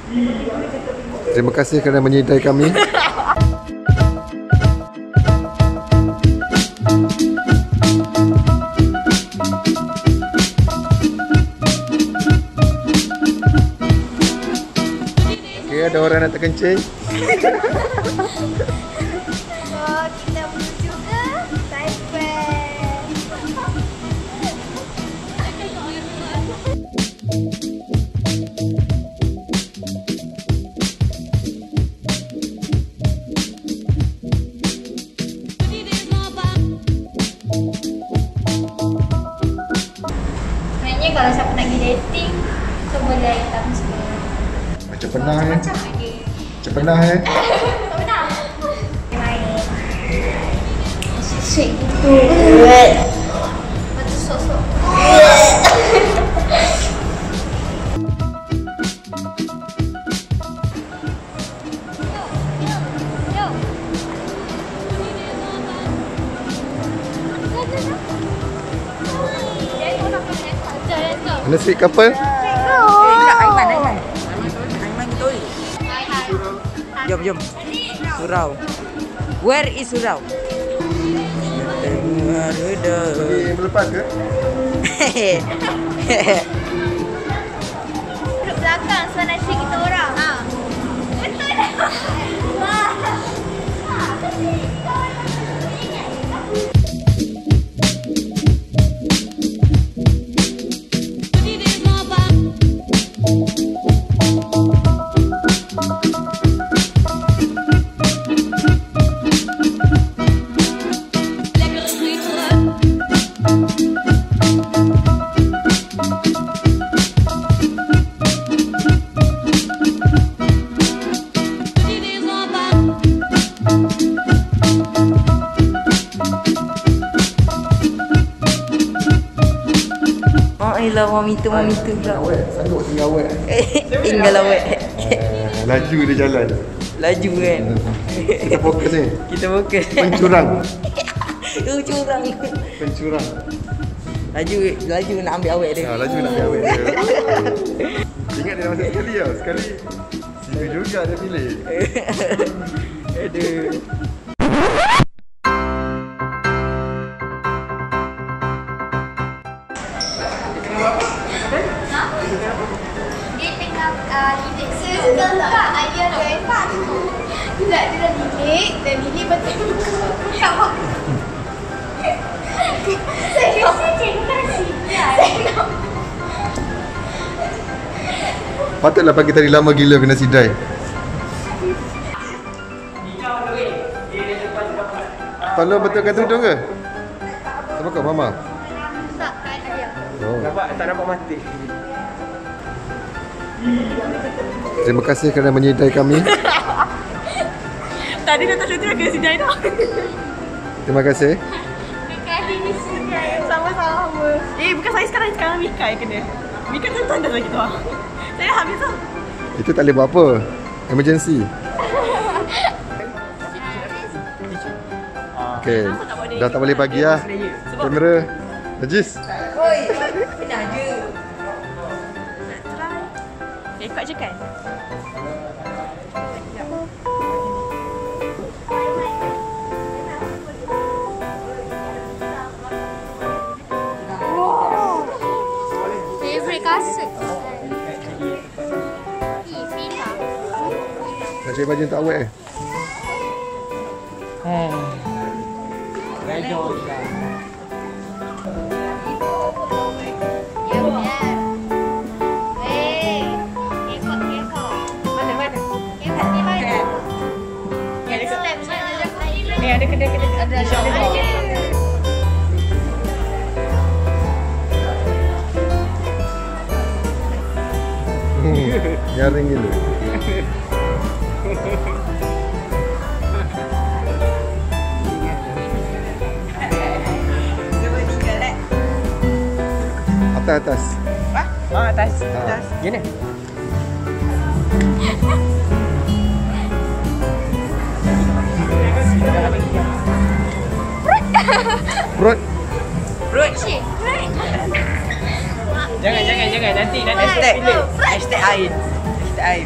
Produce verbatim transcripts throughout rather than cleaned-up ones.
Terima kasih kerana menyertai kami. Okey, ada orang nak terkencing. Oh, kita menuju ke Taipei. Sebenarnya kalau siapa nak pergi dating, tu boleh hitam semua. Macam pernah eh. Macam ada. Macam pernah eh. Tak pernah. Main. Sweet gitu. Lepas tu sok-sok. Mana sweet couple? Aiman, Aiman. Aiman betul. Hai hai. Jom, jom. Surau. Where is Surau? Tengah reda. Pergi melepas ke? Duduk belakang sebab nak share kita orang. Ha. Betul dah. Lah mami tu mami tu pula. Awet, sanggup tinggal awet. Tinggal awet. Uh, laju dia jalan. Laju kan. Kita fokus ni. Kita fokus. Pencurang. Tu curang. Pencurang. Laju laju nak ambil awet dia. Ha, laju nak ambil awet dia. Ingat dia masa sekali tau. Sekali situ juga dia pilih. Aduh. Dia tengah uh, lidik. Saya suka tak ayah dia. Tak, dia dah lidik. Dan lidik betul. Buka. Saya saya bukan siap. Patutlah pagi tadi lama gila kena sidai. Tolong betulkan tudung ke? Siapa kau, Mama? Tak, kan ayah. Oh. Nampak tak nampak mati. Terima kasih kerana menyertai kami. Tadi dah tak syuting kena sidai dah. Terima kasih. Dekat di sini. Sama-sama. Eh bukan saya sekarang, sekarang Mika yang kena. Mika tu tanda lagi tu. Saya habis tu. Itu tak boleh buat apa. Emergency. Okey. Dah tak boleh bagi lah. Kamera. Najis. Oi, pernah je. Nak try. Rekod je kan? Favorite kasut. Ih, Fila. Nak cari baju tak awet eh? Redo juga. Ya, benar. Weh, ikut ikut. Mana mana? Ikut di mana? Ada Step sana. Eh ada kedai kedai ada ada. Hmm, nyaring gila. Atas atas. Wah, oh atas Ha. atas. Gini. Perut. Perut. Cik. Jangan jangan jangan nanti nanti Hashtag pilih. Hashtag Ain. air.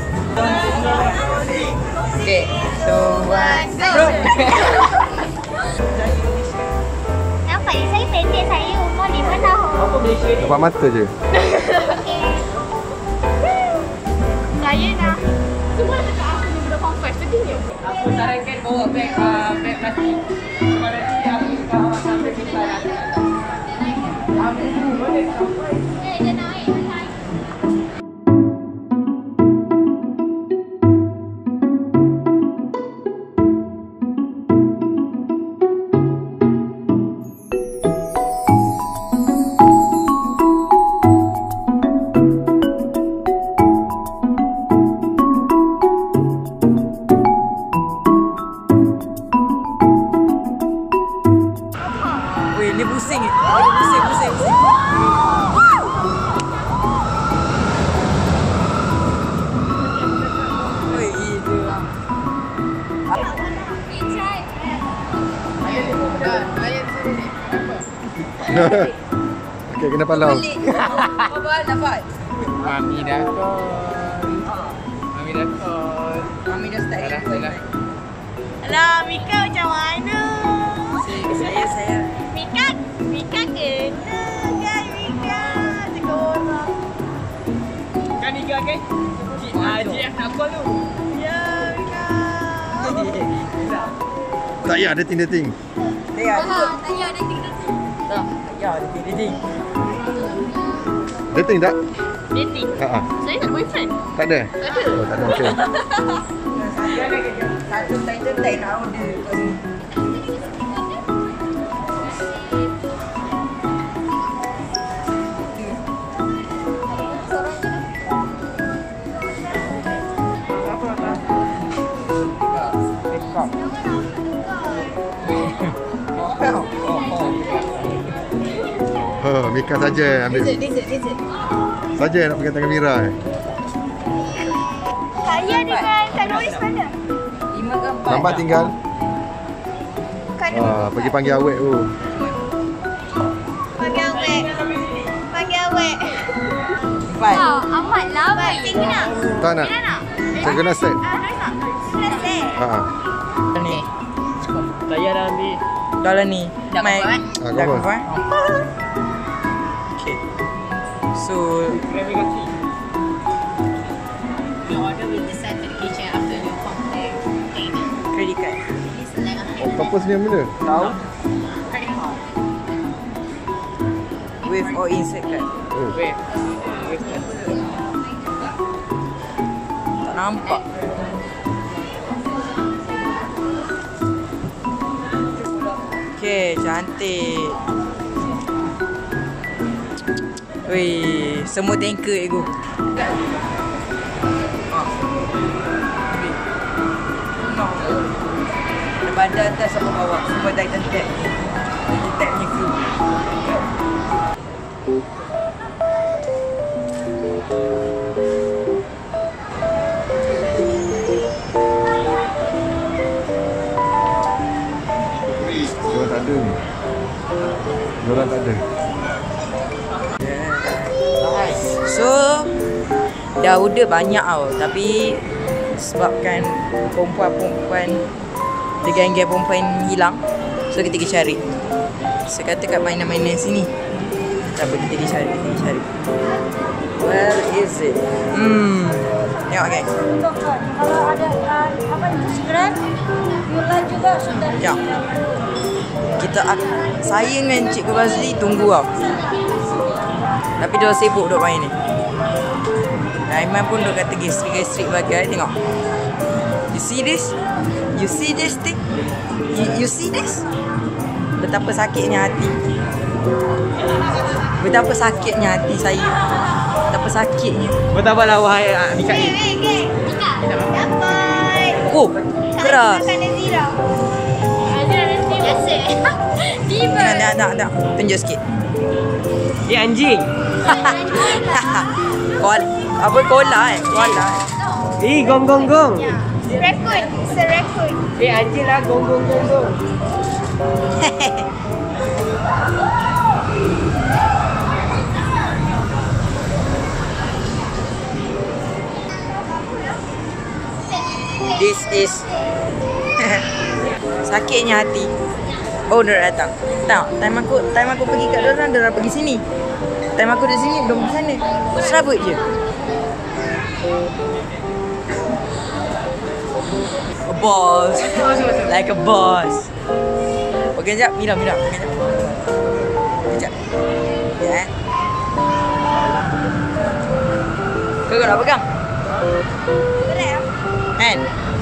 Okay, so one, go. Nampak ni saya pendek, saya umur lima tahun. Nampak mata je. Saya nak. Semua dekat aku ni budak form five, sedihnya. Aku sarankan bawa beg uh, beg plastik. Sebab nanti aku kalau sampai kita nanti. Aku boleh sampai. Eh, dia naik, dia naik. Weh, ni pusing. Pusing, pusing, pusing. Weh, gila. Okey, kena palau. Apa dapat? Mami dah call. Mami dah call. Mami dah start Dah, record. dah. Alah, Mika macam mana? Saya, saya. Mika, Mika kena kan Mika. Jaga orang. Kan Mika kan? Cik Haji yang nak call tu. Ya, Mika. Tak payah dating-dating. Saya ada. Tak payah ada tinggi-tinggi. Tak, ya, dating, dating. Dating tak? Dating. Ha ah. Saya tak ada boyfriend. Tak ada. Oh, tak ada. Okey. Satu title tak nak order kat sini. Ha, Mika saja ambil. Dessert, dessert, dessert. Saja nak pegang tangan Mira. eh. Saya dengan Kanoris mana? Lima ke empat? Nampak tinggal. Kan Ah, pergi panggil awek tu. panggil awek. Panggil awek. Empat. Wow, amat lama. Cik nak? Tak nak. Cik nak? Saya kena set. Ah, Kanoris nak? Sudah set. Ha ah. Ni. Saya dah ambil. Dah lah ni. Dah My- confirm, Ah, Dah confirm. confirm? Okay. So, Gravy kaki. You order with the set to the kitchen after you complete payment. credit card. Please select a Oh, purpose ni bila? Tahu? credit card. With or insert card. Oh. Wait. Wait. Tak nampak. Okay, cantik. Wih, semua tanker ego. Ada badan atas sama bawah. Semua dah kita tag. Kita tag ni crew. Diorang tak ada ni. Diorang tak ada. So, dah order banyak tau. Tapi sebabkan perempuan-perempuan dia geng-geng perempuan hilang, so kita pergi cari. Saya kata kat mainan-mainan sini. Tak apa, kita pergi cari, kita pergi cari. Where is it? Hmm. Tengok guys. Kalau ada apa itu scratch, Yula juga sudah. Ya. Kita ak- saya dengan Cikgu Bazli tunggu tau. Tapi dia sibuk duk main ni. Aiman pun duk kata gestrik-gestrik bagai. Tengok. You see this? You see this thing? You, you see this? Betapa sakitnya hati. Betapa sakitnya hati saya. Betapa sakitnya. Betapa lah wahai Mika Wait, ni. wait, wait. Mika, dapat. Oh, keras. Makan Nazira. Nazira nanti biasa. Tiba. Nak, nak, nak, nak. Tunjuk sikit. Eh anjing. Kol, apa kola eh? Kola eh. Eh gong gong gong. Raccoon. It's a raccoon. Eh anjing lah gong gong gong gong. This is sakitnya hati. Oh, dia datang. Tak, time aku time aku pergi kat dorang, dorang pergi sini. Time aku di sini, dorang pergi sana. Serabut je. A boss. Like a boss. Okey, sekejap. Mira, Mira. Okey, sekejap. Sekejap. Ya, eh. Kau nak pegang? Kan?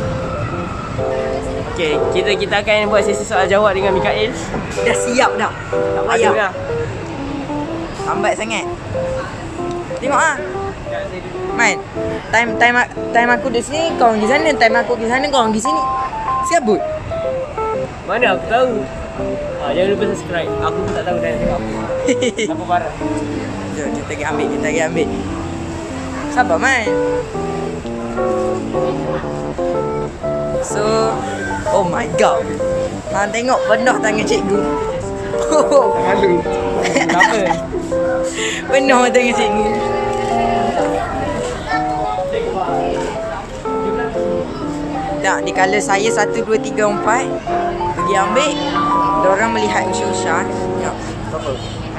Okay, kita kita akan buat sesi soal jawab dengan Mikael. Dah siap dah. Tak payah. Dah. Lambat sangat. Tengok ah. Man, time time time aku di sini, kau pergi sana, time aku pergi sana, kau pergi sini. Siabut. Mana aku tahu. Ha, jangan lupa subscribe. Aku pun tak tahu dah nak tengok apa. Apa barang. Jom, kita pergi ambil, kita pergi ambil. Sabar, Man. So, oh my god. Ha, tengok penuh tangan cikgu. Malu. Kenapa? Penuh tangan cikgu. Tak, di kala saya satu, dua, tiga, empat pergi ambil, diorang melihat usha-usha. Ya, apa?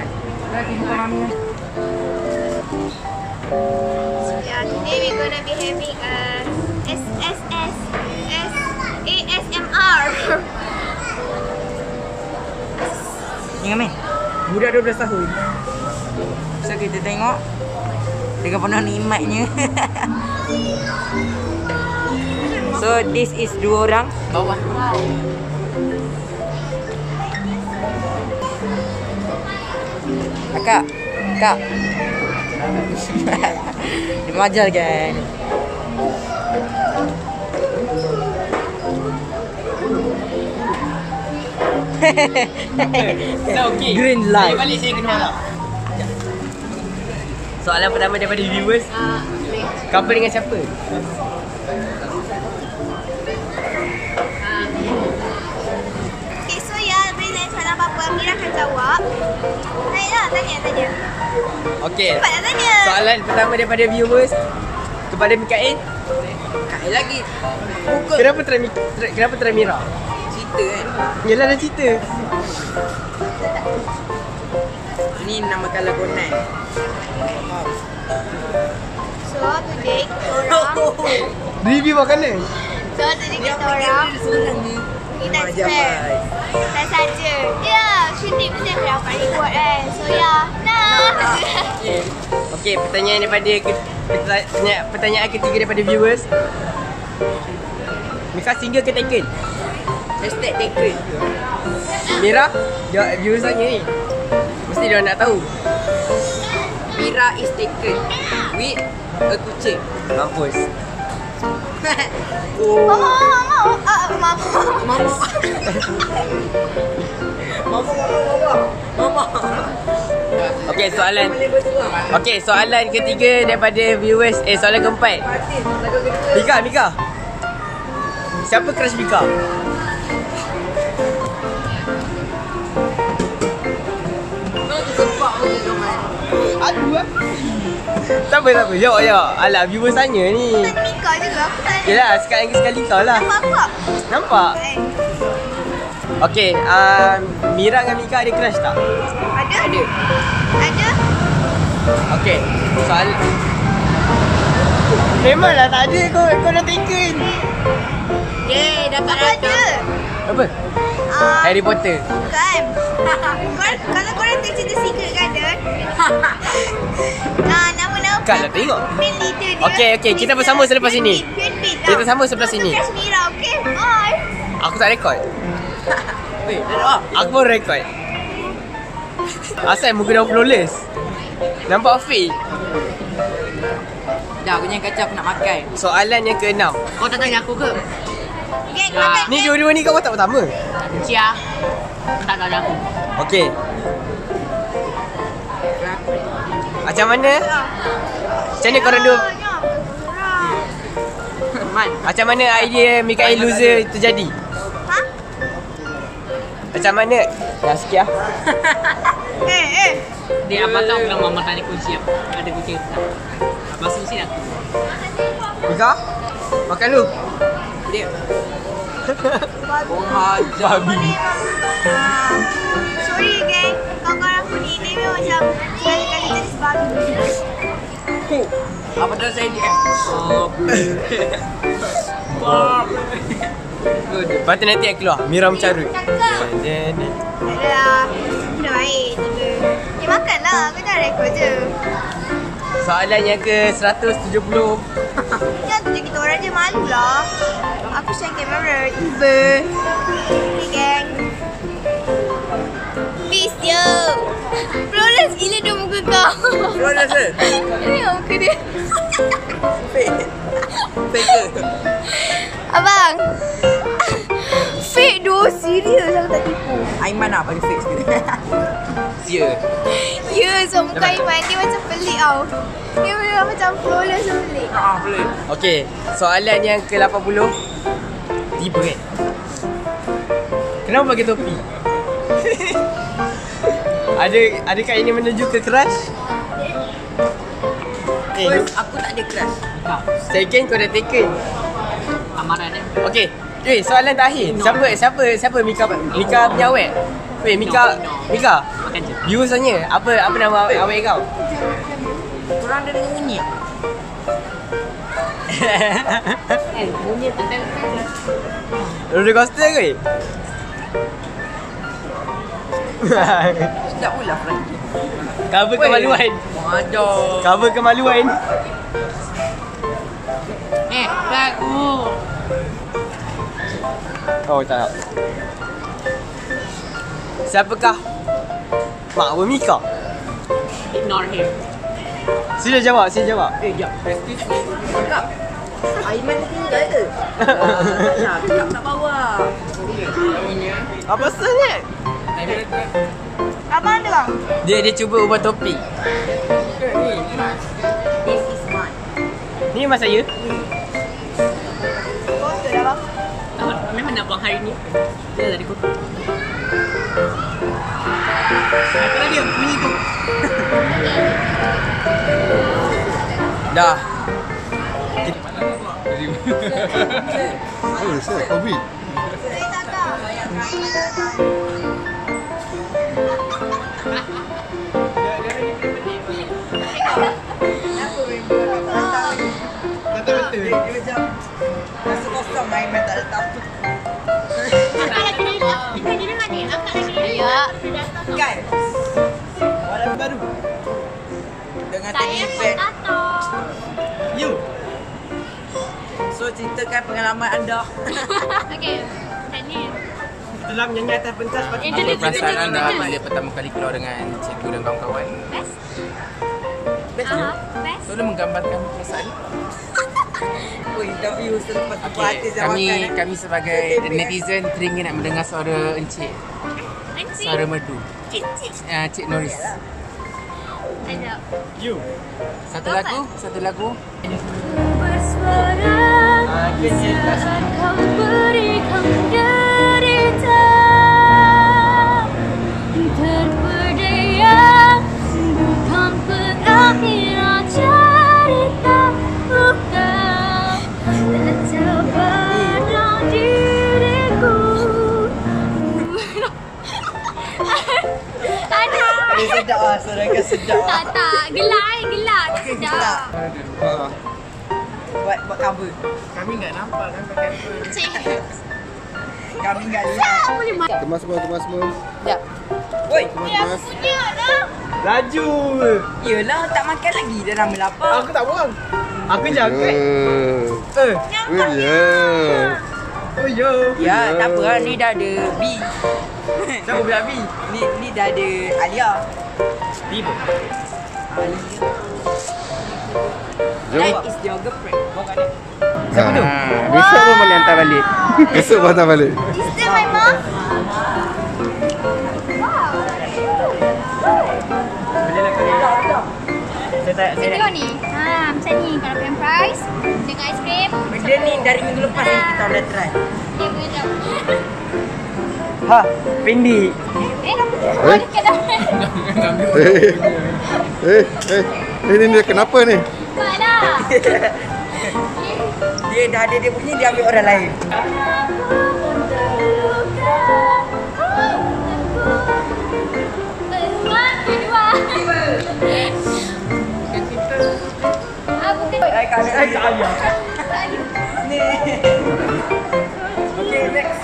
Yeah, today we're gonna be having a S S S S A S M R. Ingat, Man? Budak dua belas tahun. So, kita tengok dengan penuh nikmatnya. So, this is dua orang. Bawah. Kak, Kak. Dia majar kan? Dah okey. Green light. Balik saya kena lah. Soalan pertama daripada viewers. Couple dengan siapa? Okay, so ya, beri saya soalan apa-apa, Mira akan jawab. Tanya lah, tanya, tanya. Okey. Cepat nak tanya. Soalan pertama daripada viewers kepada Mikael. Kak lagi. Buka. Kenapa try Mi- try- kenapa try Mira? Cerita kan? Yalah dah cerita. Ini nama kala Conan. So, today kita orang Review makanan. So, today kita orang kita share tak saja. Ya, syuting mesti aku dapat reward kan. So, ya, nah. Okey, pertanyaan daripada ke- pertanyaan, pertanyaan ketiga daripada viewers. Mika single ke taken? Hashtag taken. Mira, jawab viewers tanya ni. Mesti dia nak tahu. Mira is taken with a kucing. Mampus. Mama, mama, ah, mama. Mama. Mama, mama, mama. Mama. Okey, soalan. Okey, soalan ketiga daripada viewers. Eh, soalan keempat. Mika, Mika. Siapa crush Mika? Aduh lah. Tak apa, tak apa. Jawab, jawab. Alah, viewers tanya ni. Tanya Mika juga. Aku tanya. Yelah, sekali-sekali kau lah. Nampak tak? Nampak? Eh, Okey, uh, Mira dengan Mika ada crush tak? Ada? Ada. Ada? Okey, soal memanglah tak ada, kau kau dah taken. Yeay, dapat Aku ada. Apa? Ah, Harry Potter. Bukan. Korang, kalau korang tengok cerita Secret Garden, ah, nama-nama Kak lah tengok. main leader dia. Okey, okey, kita bersama selepas ini. Kita sama sebelah sini. Aku Mira, okey? Bye. Aku tak rekod. Weh, dah dah. Aku baru rekod. Asal muka dah flawless. Nampak fake. Dah, aku jangan kacau, aku nak makan. Soalan yang keenam. Kau tak tanya aku ke? Okay, kau makan. Ni dua-dua ni kau watak pertama. Cia. Tak tanya aku. Okey. Macam mana? Macam mana korang dua? Man. Macam mana idea Mikael loser terjadi? Ha? Macam mana? Ya, sikit lah. Eh, eh. Dia apa tahu bilang mama tanya kunci apa? Ada kunci tak? Masuk sini aku. Mika, makan dulu. Dia. Hajar. Babi. Ah, sorry geng. Kawan aku ni ni macam sekali-kali jadi babi. Apa dah saya dia? Lepas tu nanti yang keluar Mira mencarut. Cakap. Dan Dah. Dah baik je. Eh makanlah. Aku dah rekod je. soalan yang ke seratus tujuh puluh. Jangan tunjuk kita orang je, malu lah. Aku share kamera, evil. Ni geng. Peace yo. Flawless gila dia muka kau. Flawless ke? Ini muka dia. Fake. Fake ke? Abang. Fake doh, serius aku tak tipu. Aiman lah bagi fake sikit. Sia. Ya, so muka Aiman dia macam pelik tau. Dia memang macam flawless so pelik. Ah, boleh. Okey, soalan yang ke lapan puluh. Tiba kan? Kenapa pakai topi? ada adakah ini menuju ke crush? Eh, First, aku tak ada crush. second kau dah taken. Amaran dia. Okey. Weh, soalan terakhir. Siapa siapa siapa Mika Mika punya awet? Weh, Mika Mika. Makan je. Viewers tanya, apa apa nama awet, awet kau? Korang ada dengar bunyi? Eh, bunyi tentang Roller coaster ke? Sedap pula Frankie. Cover kemaluan. Aduh. Cover kemaluan. Eh, lagu. Oh, tak. Siapakah mak Mika? Ignore him. Sila jawab, sila jawab. Eh, jap. Cakap. Aiman tinggal ke? Tak, cakap nak bawa. Apa sebenarnya? Abang ada bang? Dia dia cuba ubah topik. This is mine. Ni mas saya. Poster dah bang. Tak, memang nak buang hari ni. Dia tadi kotor. Apa dia bunyi tu? Dah. Oh, saya Covid. Saya tak tahu. Dia macam rasa kosong Aiman tak ada tahu. Ya. Kan? Walau baru. Dengan tadi band. You. So ceritakan pengalaman anda. Okey. Tadi. Setelah menyanyi atas pentas pagi. Apa perasaan anda bila pertama kali keluar dengan cikgu dan kawan-kawan? Best. Best Aha, je. best. Tolong menggambarkan perasaan. Oh, interview selepas okay. artis yang Kami makan. eh. kami sebagai netizen teringin nak mendengar suara encik, Encik. suara merdu. Encik. Uh, Cik Norris. Ada. You. Satu lagu, satu lagu. Bersuara Ah, okay, saat kau berikan derita, terpedaya bukan pengakhiran cerita, bukan tercapai dalam diriku. Aduh. Dia sedap lah, suara kau sedap lah. Tak tak, gelak eh, gelak. Tak Okey, sedap. gelak. Buat, buat cover. Kami enggak nampak kan pakai Cik. Kami enggak lihat. Boleh makan. Kemas semua, kemas semua. Sekejap. Oi, Kemas, Ya, kemas. punya dah. Laju. yelah tak makan lagi. Dah lama lapar. Aku tak buang. Aku je angkat. Eh, Eh. oh ya. Oh yo. Ya, tak apa lah. Ni dah ada B. Siapa pula B? Ni ni dah ada Alia. Tiba. Alia. Jom. That is your girlfriend. Siapa tu? Ah, besok pun boleh hantar balik. Besok patah balik. Is that my mom? Boleh lah kali. Saya tak saya Tengok ni. Ha, macam ni. Kalau pen fries dengan aiskrim. Benda ni dari minggu lepas ni kita dah try. Dia boleh. Ha, Pendi. Eh, oh, dekat dah. Eh, eh, eh, eh, ni dia kenapa ni? Mak dah. Dia Dia dah ada dia punya, dia ambil orang lain. Hai Kak Alia. Hai Kak Alia. Ni. Okay, next.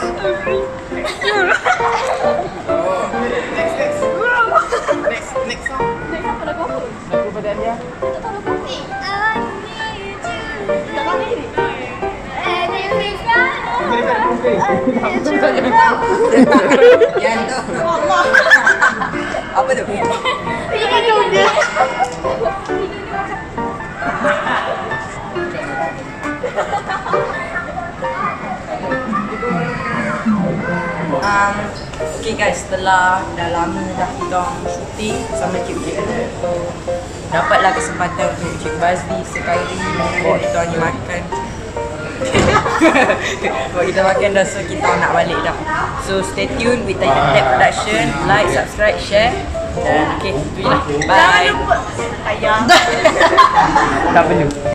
Oh, next, next. Next, next song. Lagu pada Alia. Yang tu. Apa tu? Um, okay guys, setelah dah lama dah kita shooting sama Cik Cik, so dapatlah kesempatan untuk Cik Bazli sekali bawa kita ni makan. Bawa kita makan dah, so kita nak balik dah. So stay tune with Titan Tap Production, like, subscribe, share. Dan okay, tu je lah. Bye. Ayah. Tak perlu.